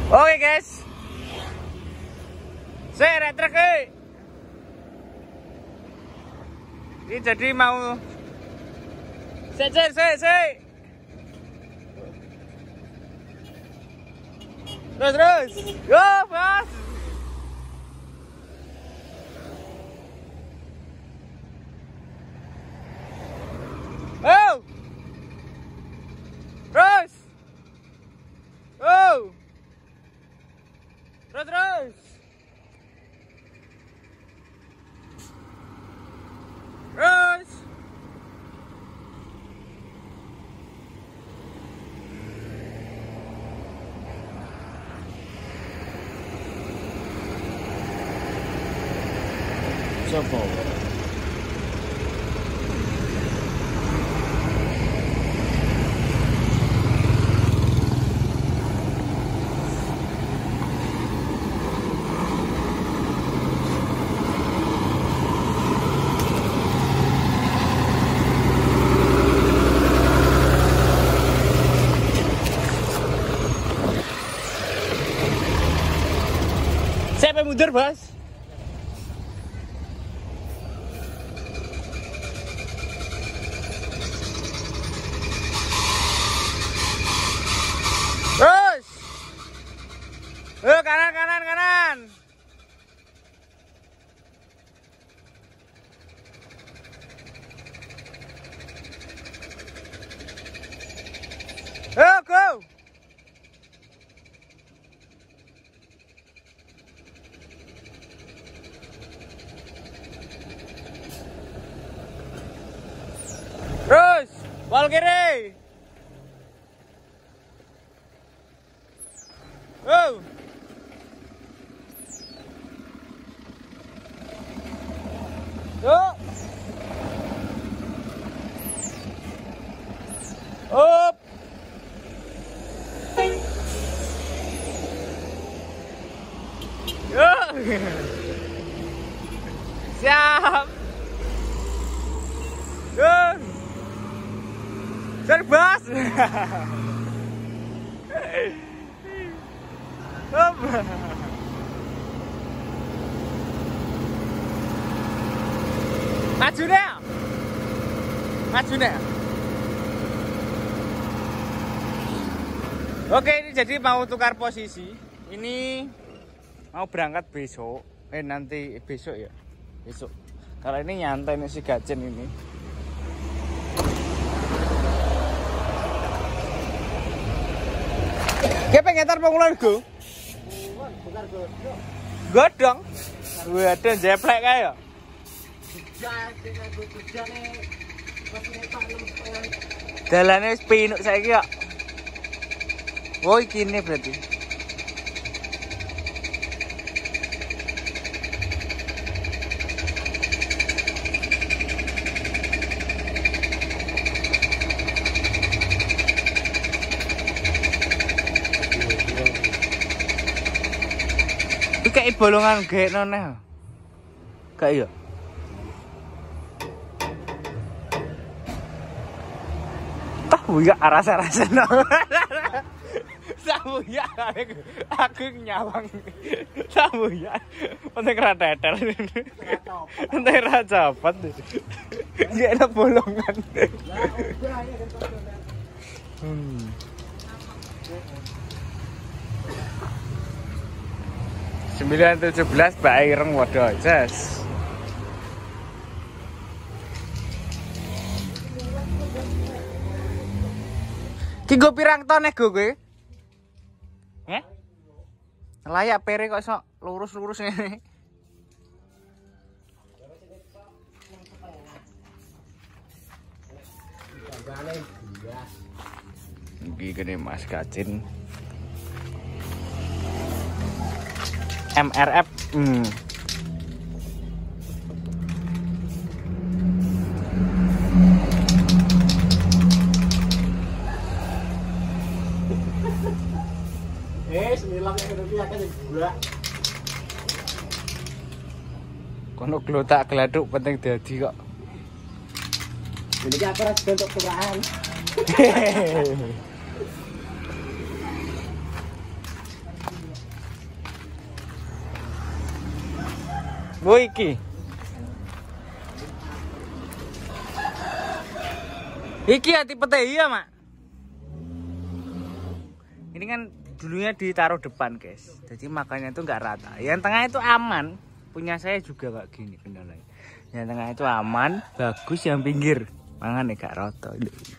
Oke guys, saya retrek ini jadi mau saya terus yo bos. Oh terus oh terus Sopo. Siapa mundur, Bos? Terus. Kanan. Go. Terus, bal kiri. Oh. Yuk. Up. Yuk. Siap. Yuk. Serbas. Maju nih. Oke, ini jadi mau tukar posisi. Ini mau berangkat besok. Nanti besok ya. Besok. Kalau ini nyantai nih si Gacin ini. Kayak pengen ntar pengulan go. Godong. Waduh jeplek kayak. Dalane wis pinuk saiki kok. Oh iki ne berarti. Kayak bolongan gek noneh. Kayak iya. Tahu ya rasa-rasa no. Tahu ya aku nyawang. Tahu ya. Penting ra tetel. Penting ra cepet. Gek ana bolongan. 917 Mbak Ireng waduh jas. Ki go pirang ton nego kowe? Heh? Layak pere kok sok lurus-lurus ngene. Iki kene Mas Gacin. MRF kono glotak gladuk penting dadi kok. Ini apa ras bentuk kelurahan. Gue iki. Iki ya tipe teh iya, Mak. Ini kan dulunya ditaruh depan, guys. Jadi makannya itu nggak rata. Yang tengah itu aman. Punya saya juga kayak gini kendalanya. Yang tengah itu aman, bagus. Yang pinggir mangan gak rata.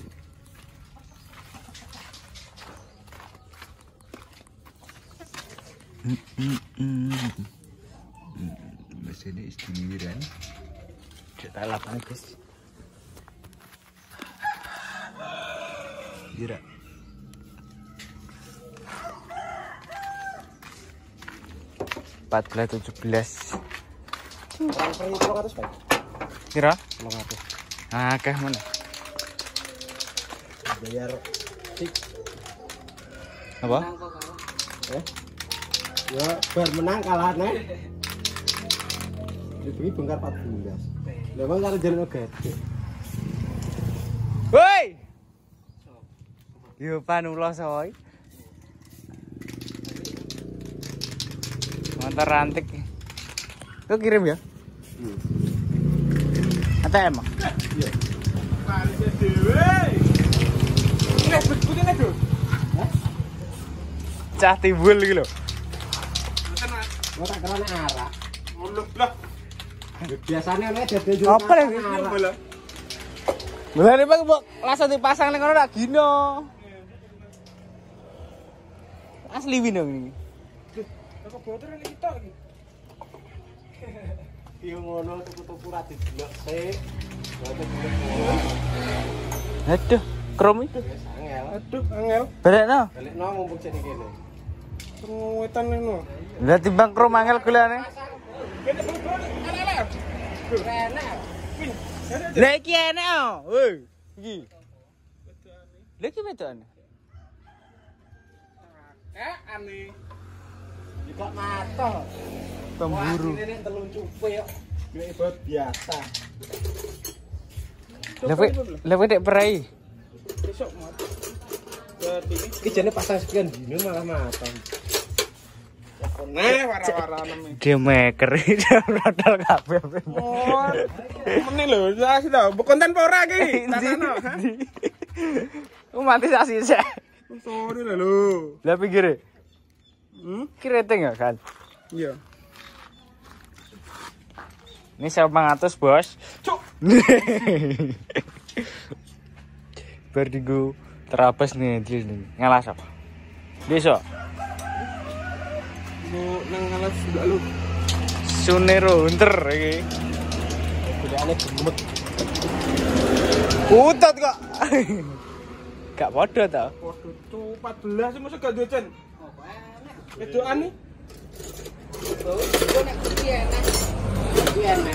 Mesinnya istimewa. Kita lapangan, guys. Kira. Empat belas 17. Kira? Akeh mana? Bayar tik. Apa? Ya, bar menang kalah nih. Dibeli bongkar 14. Memang karo jalan gede. Woi. Yo panulah soy. Motor rantik. Lu kirim ya? ATM. Iya. Cah timbul iki lho. Gua tak kerane arak. Lah. Biasanya nek dadi yo. Apa lagi? Mulane Bang mbok langsung dipasang ning kono rak gino. Asli wino iki. Kok motor ini kita iki. Iya ngono tuku-tuku ra didelok sik. Aduh, krom itu. Angel. Aduh, angel. Barekno. Balikno mumpung jene kene. Penguwetan ngono. Lah timbang krom angel gulane. Lah iki enak oh. Woi, iki. Lah iki wedokane. Aneh. Juga mata. Pemburu. Ini telung cupe kok. Duwe buat biasa. Lewe dek perai. Besok mati. Iki jane pasang sekian dino malah matang. Nah, wara-wara neme. Dia maker dia rodal kabeh. Oh. Meneh lho, jelas to. Konten apa ora iki? Takano. Mati sak sisik. Sorry lho. Lah pinggire. Kireteng ya kan? Iya. Ini 900 bos. Cuk. Berdigo terabas nih ngalas apa? Besok. Bu nang ngalas sudah lu. Sunero hunter iki. Bedane gemet. Utot kok. Gak podo ta? Waduh, cu 14 sih mosok gak docen. Apa enak? Wedokan nih. Gue nek iki enak. Iki enak.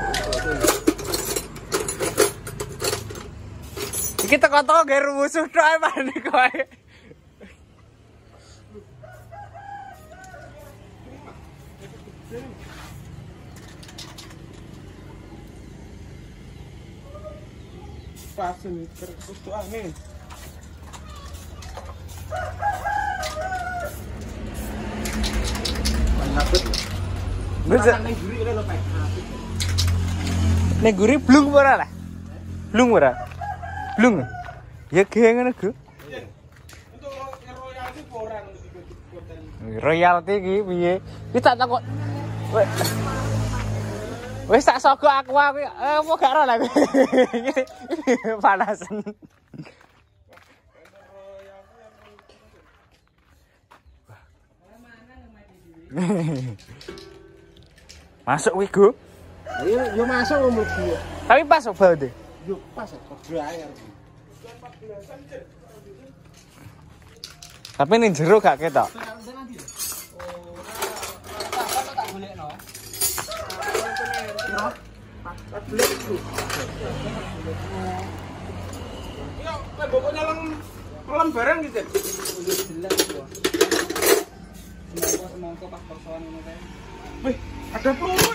Iki teko-teko gawe musuh tok ae panik kowe. Pas ini terus tuh aneh. Nek guri blung ora lah. Blung ora. Blung. Ya ge ngono go. Untuk royalti orang Royalti iki piye? Iki tak takok. Wis tak sogok aku apa gak ora lah. Panasen. Masuk kuwi, Go. Yo masuk umur gua. Tapi pas obat deh. Yo pas kok bayar. Tapi ning jero gak ketok. Yo, pokoknya lem barang gitu. Semongko pas persoalan ngono kae. Wih, ada peluru.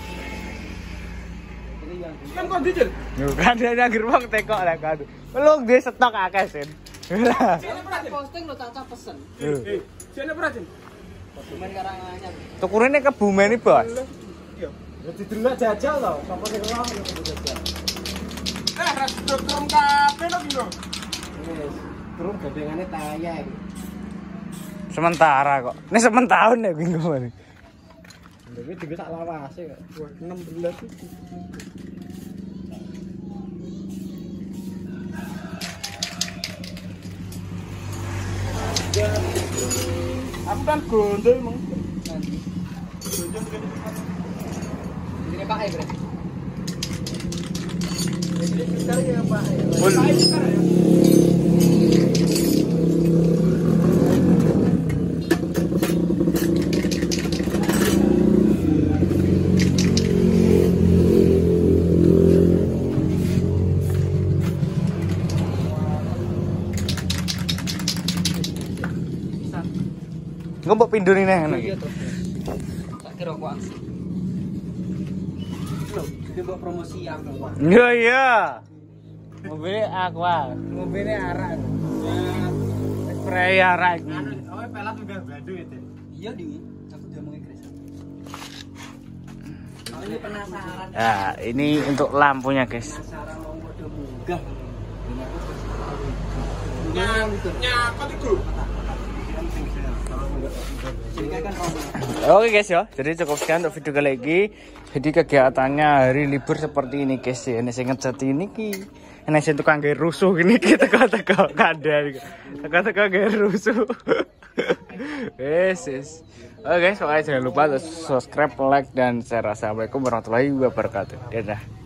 Kan kok dijel? Yo kan dia gerbang tekok lah kan. Pelung dia stok akeh sen. Posting lo caca pesen. Sini pernah, Jin? Dokumen Karanganyar. Tukurane Kebumen iki, Bos. Iya. Jadi dulu jajal loh, sapa sing ngelong itu jajal. Ras turun kabeh to iki lho. Wis, turun gadengane taya iki. Sementara kok. Ini sementahun ya bingung banget. Tapi juga tak lawase kok. 16 itu. Aku kan gondol emang. Ini Pak Bre. Gue mau pindurin nih. Iya tuh. Tak kira kok aksi. Loh, itu buat promosi aku. Iya iya. Mobilnya aqua, mobilnya arak. Spray arak. Oh, pelat udah badu itu. Iya di. Aku udah mau ngekres. Ini penasaran. Nah, ini untuk lampunya guys. Penasaran mau kode munggah. Nyakot iku. Oke guys ya, jadi cukup sekian untuk video kali ini. Jadi kegiatannya hari libur seperti ini guys ya. Ini saya ngecat ini ki. Ini saya tukang gaya rusuh ini kita kata kadar. Kata gaya rusuh. Yes. Oke guys, pokoknya jangan lupa subscribe, like dan share. Assalamualaikum warahmatullahi wabarakatuh. Dadah.